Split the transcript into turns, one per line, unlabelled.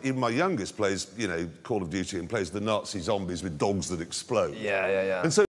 even my youngest plays, you know, Call of Duty and plays the Nazi zombies with dogs that explode.
Yeah.
And so